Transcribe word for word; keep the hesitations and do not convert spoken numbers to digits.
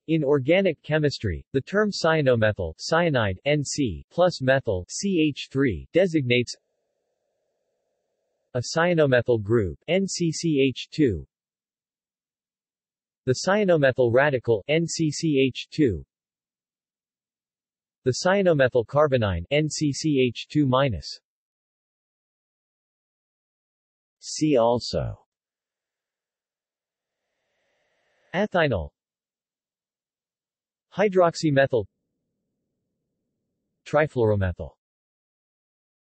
In organic chemistry, the term cyanomethyl cyanide N C plus methyl C H three designates a cyanomethyl group N C C H two. The cyanomethyl radical N C C H two. The cyanomethyl carbonyl N C C H two minus. See also: ethynyl, hydroxymethyl, trifluoromethyl.